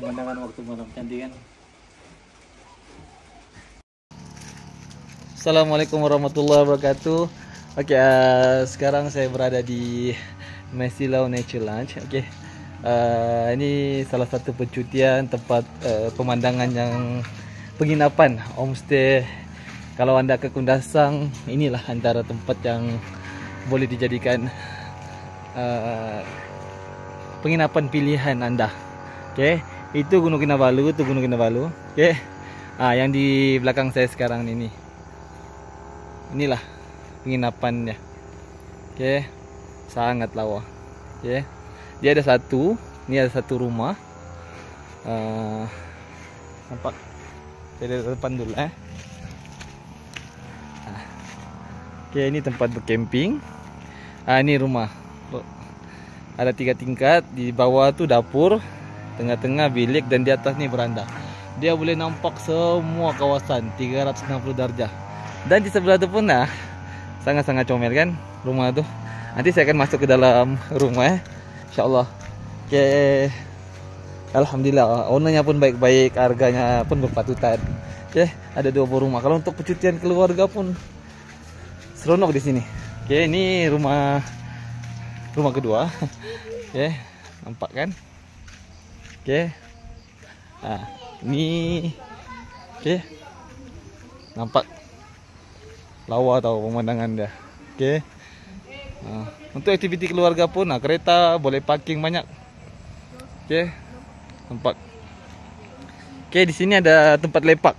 pemandangan waktu malam, cantik kan? Assalamualaikum warahmatullahi wabarakatuh. Oke, sekarang saya berada di Mesilau Nature Lounge. Oke, ini salah satu percutian tempat pemandangan yang penginapan homestay. Kalau anda ke Kundasang, inilah antara tempat yang boleh dijadikan penginapan pilihan anda. Oke, itu Gunung Kinabalu, itu Gunung Kinabalu. Oke, yang di belakang saya sekarang ini. Inilah penginapannya. Oke, sangat lawa. Oke, dia ada satu. Ini ada satu rumah. Nampak? Saya dari depan dulu. Oke, ini tempat bercamping. Ini rumah. Ada 3 tingkat. Di bawah tuh dapur, tengah-tengah bilik, dan di atas nih beranda. Dia boleh nampak semua kawasan 360 darjah. Dan di sebelah itu pun sangat-sangat comel kan rumah tuh. Nanti saya akan masuk ke dalam rumah insyaallah. Oke. Alhamdulillah, ownernya pun baik-baik, harganya pun berpatutan. Oke, ada 2 buah rumah. Kalau untuk percutian keluarga pun seronok di sini. Oke, ini rumah kedua. Oke, nampak kan? Oke. Ini oke. Nampak lawa tau pemandangan dia. Oke. Untuk aktiviti keluarga pun kereta boleh parking banyak. Oke. Nampak. Oke, di sini ada tempat lepak.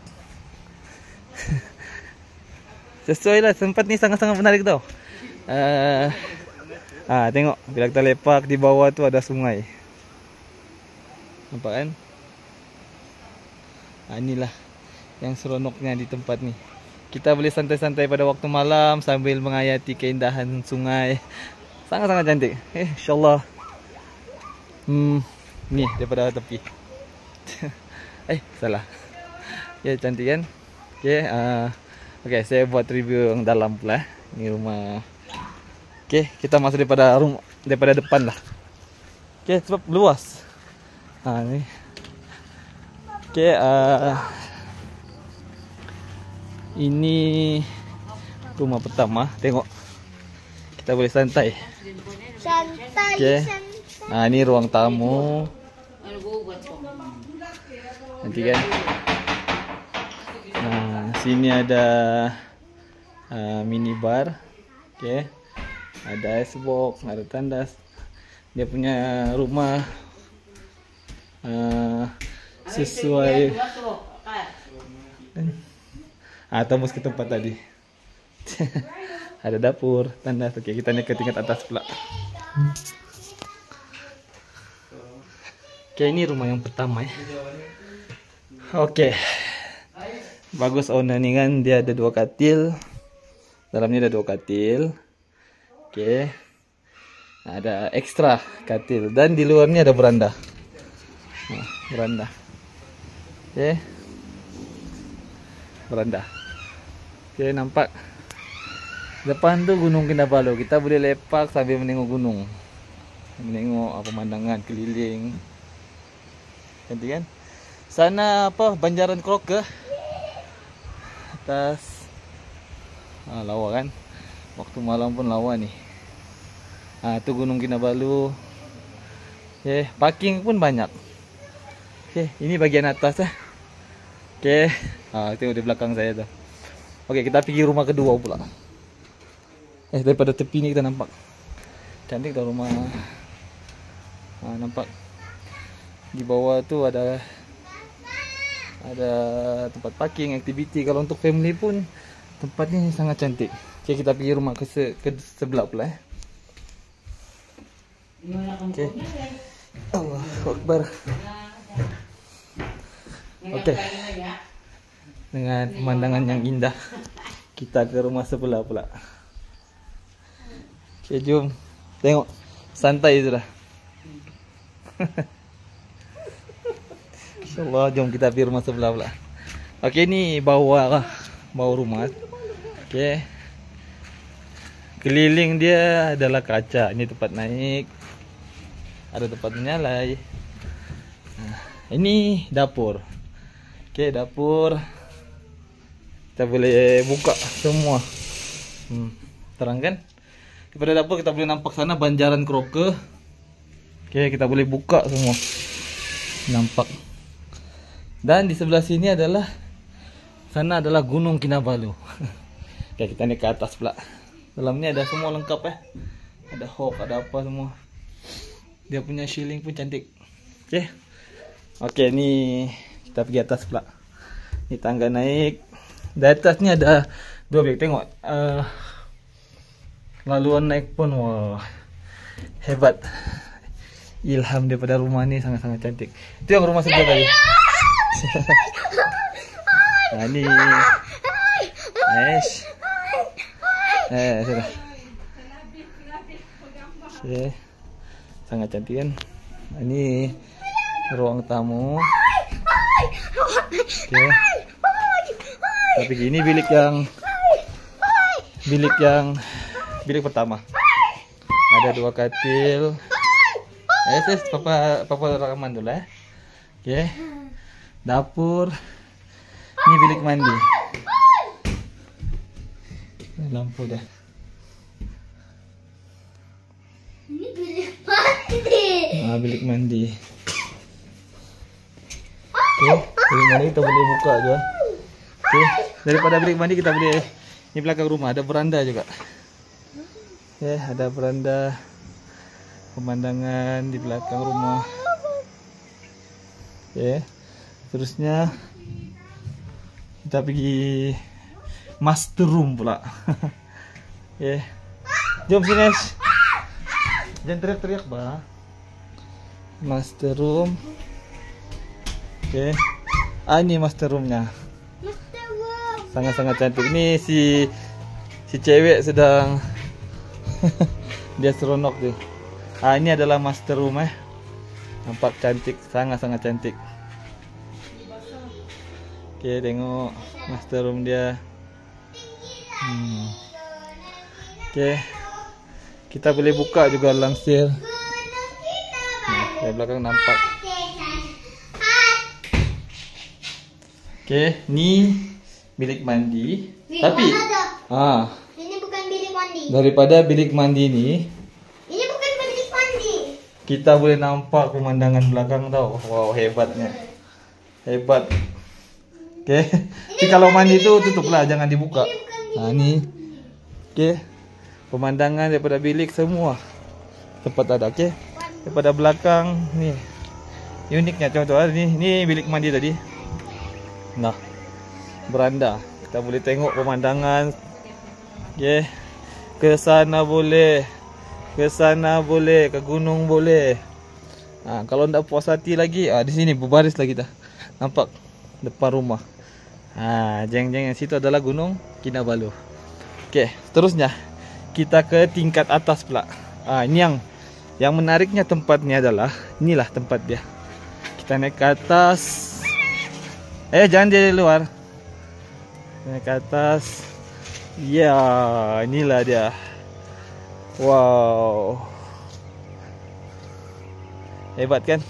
Sesuai lah, tempat ni sangat-sangat menarik tau. Tengok bila kita lepak di bawah tu ada sungai. Nampak kan? Inilah yang seronoknya di tempat ni. Kita boleh santai-santai pada waktu malam sambil menghayati keindahan sungai. Sangat-sangat cantik. InsyaAllah. Ni daripada tepi. Salah. Ya, cantik kan? Okey, saya buat review yang dalam pula. Ini rumah. Okey, kita masuk daripada depan lah. Okey, sebab luas. Ni. Okey, ini rumah pertama. Tengok, kita boleh santai. Okay. Ini ruang tamu. Nanti kan. Sini ada minibar. Okay. Ada icebox, ada tandas. Dia punya rumah sesuai. Tembus ke tempat tadi. Ada dapur, tandas. Okey, kita naik ke tingkat atas pula. Okey, ini rumah yang pertama ya. Okey. Bagus owner ni kan, dia ada 2 katil. Dalamnya ada 2 katil. Okey. Ada ekstra katil dan di luarnya ada beranda. Beranda. Okey. Beranda. Okey, nampak depan tu Gunung Kinabalu. Kita boleh lepak sambil menengok gunung, menengok pemandangan keliling. Cantik kan? Sana Banjaran Kroke atas. Lawa kan? Waktu malam pun lawa ni. Tu Gunung Kinabalu. Okey, parking pun banyak. Okey, ini bagian atas . Okey. Tengok di belakang saya tu. Okey, kita pergi rumah kedua pula. Daripada tepi ni kita nampak. Cantik dah rumah. Nampak. Di bawah tu ada tempat parking, aktiviti. Kalau untuk family pun tempat ni sangat cantik. Okey, kita pergi rumah ke sebelah pula . Okey. Allahu Akbar. Okey. Dengan pemandangan yang indah, kita ke rumah sebelah pula. Okey, jom. Tengok, santai sudah. InsyaAllah, jom kita pergi rumah sebelah pula. Okey, ni bawah rumah. Okey. Keliling dia adalah kaca. Ini tempat naik. Ada tempat menyalai. Ini dapur. Oke, dapur. Kita boleh buka semua. Terang kan? Daripada dapur kita boleh nampak sana banjaran kroke. Oke, kita boleh buka semua. Nampak. Dan di sebelah sini adalah, sana adalah Gunung Kinabalu. Oke, kita naik ke atas pula. Dalam ni ada semua lengkap ya. Ada hok, ada apa semua. Dia punya shilling pun cantik. Oke. Oke, ni kita pergi atas pula. Ni tangga naik. Di atas ni ada dua bilik. Tengok. Laluan naik pun wah. Hebat. Ilham daripada rumah ni sangat-sangat cantik. Itu yang rumah sebelah tadi. Nah, ni. Nice. Sudah. Okay. Sangat cantik kan. Ini ruang tamu. Okay. Tapi ini bilik bilik pertama. Ada dua katil. Papa rekaman dulu ya. Okay. Dapur. Ini bilik mandi. Lampu dah. Ini bilik mandi. Bilik mandi. Okay. Bilik mandi kita boleh buka je. Okay. Daripada bilik mandi kita boleh, ni belakang rumah ada beranda juga. Okay. Ada beranda. Pemandangan di belakang rumah. Okay. Terusnya kita pergi master room pula. Okay. Jom sini Ash. Jangan teriak-teriak bah. Master room. Okay. Ini master roomnya. Sangat-sangat cantik. Ini si cewek sedang dia seronok dia. Ini adalah master room Nampak cantik, sangat-sangat cantik. Oke, tengok master room dia. Oke. Kita boleh buka juga langsir. Dari belakang nampak. Oke, ni bilik mandi. Tapi ini bukan bilik mandi. Daripada bilik mandi ni, Ini bukan bilik mandi. kita boleh nampak pemandangan belakang tau. Wow, hebatnya. Hebat. Oke. Tapi kalau mandi tu tutuplah, jangan dibuka. Ni. Oke. Pemandangan daripada bilik semua tempat ada. Oke. Daripada belakang ni. Uniknya contoh ni bilik mandi tadi. Nah. Beranda. Kita boleh tengok pemandangan. Oke. Ke sana boleh. Ke sana boleh, ke gunung boleh. Kalau ndak puas hati lagi, di sini berbaris lagi dah. Nampak depan rumah. Jeng-jeng yang situ adalah Gunung Kinabalu. Okey, seterusnya kita ke tingkat atas pula. Ini yang menariknya tempatnya adalah inilah tempat dia. Kita naik ke atas. Jangan dia di luar. Naik ke atas. Ya, inilah dia. Wow. Hebat kan?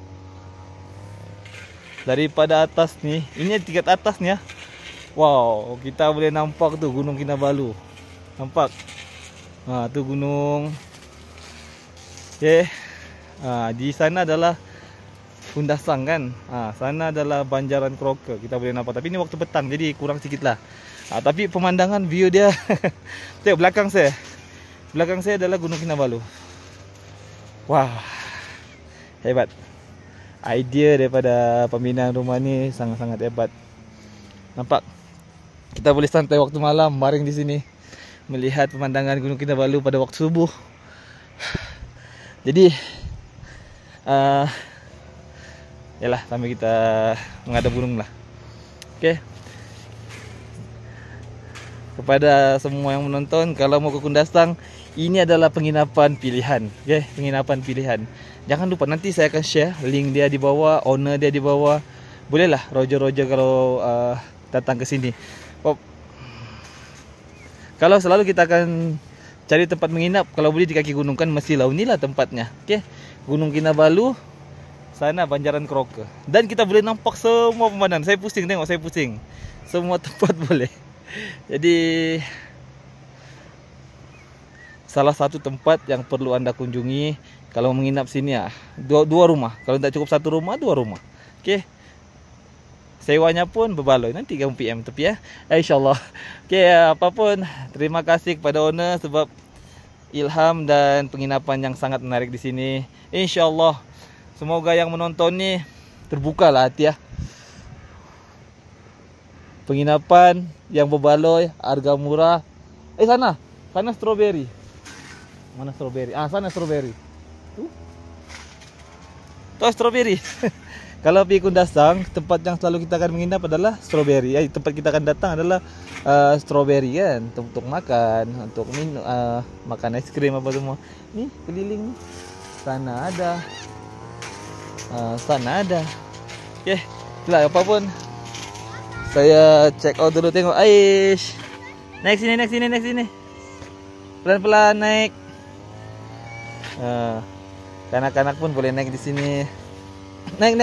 Daripada atas ni, ini tingkat atas ni ya. Wow, kita boleh nampak tu Gunung Kinabalu. Nampak? Tu gunung. Okey. Di sana adalah Kundasang kan. Sana adalah banjaran kroke. Kita boleh nampak. Tapi ini waktu petang jadi kurang sikit lah. Tapi pemandangan view dia. Tengok belakang saya. Belakang saya adalah Gunung Kinabalu. Wah, hebat. Idea daripada pembinaan rumah ni sangat-sangat hebat. Nampak? Kita boleh santai waktu malam, baring di sini, melihat pemandangan Gunung Kinabalu pada waktu subuh. Jadi, yalah, sambil kita menghadap gunung lah. Okey. Kepada semua yang menonton, kalau mau ke Kundasang, ini adalah penginapan pilihan. Okay? Penginapan pilihan. Jangan lupa, nanti saya akan share link dia di bawah, owner dia di bawah. Bolehlah roger-roger kalau datang ke sini. Kalau selalu kita akan cari tempat menginap, kalau boleh di kaki gunung kan, mestilah inilah tempatnya. Okay? Gunung Kinabalu, sana Banjaran Keroka. Dan kita boleh nampak semua pemandangan. Saya pusing tengok, saya pusing. Semua tempat boleh. Jadi salah satu tempat yang perlu anda kunjungi kalau menginap sini ya. Dua rumah. Kalau tak cukup satu rumah, 2 rumah. Okey. Sewanya pun berbaloi nanti kamu PM tapi ya. InsyaAllah. Okey, apapun terima kasih kepada owner sebab ilham dan penginapan yang sangat menarik di sini. InsyaAllah semoga yang menonton ni terbukalah hati ya. Penginapan yang berbaloi, harga murah. Sana strawberry. Mana strawberry? Sana strawberry. Tuh strawberry. Kalau pergi Kundasang, tempat yang selalu kita akan menginap adalah strawberry. Tempat kita akan datang adalah strawberry kan, untuk makan, untuk minum, makan es krim apa semua. Nih keliling nih. Sana ada. Sana ada. Okey, itulah apapun. Saya check out dulu tengok. Aish. Naik sini. Pelan-pelan naik. Kanak-kanak pun boleh naik di sini. Naik.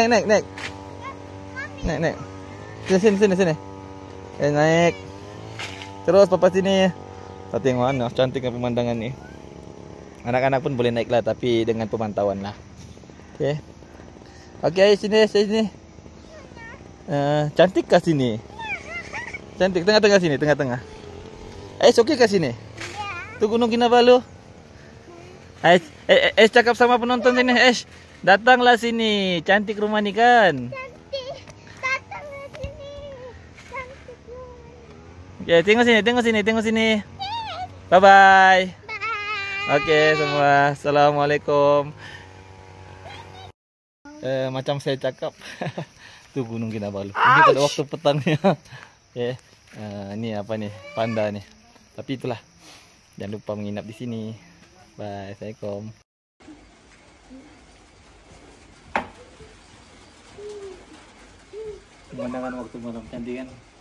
Sini. Naik. Terus papa sini. Kita tengok mana cantiknya pemandangan ni. Anak-anak pun boleh naik lah tapi dengan pemantauan lah. Okey, sini. Cantik kah sini? Cantik tengah-tengah sini, tengah-tengah. Okey kah sini? Tu Gunung Kinabalu. Cakap sama penonton sini. Datanglah sini. Cantik rumah ni kan? Cantik. Datanglah sini. Cantik rumah. Okay, tengok sini. Bye-bye. Bye. Okey semua. Assalamualaikum. Macam saya cakap. Tu Gunung Kinabalu. Ini pada waktu petangnya. Okay. Ni apa ni? Panda ni. Tapi itulah. Jangan lupa menginap di sini. Bye. Assalamualaikum. Pemandangan waktu malam cantik kan?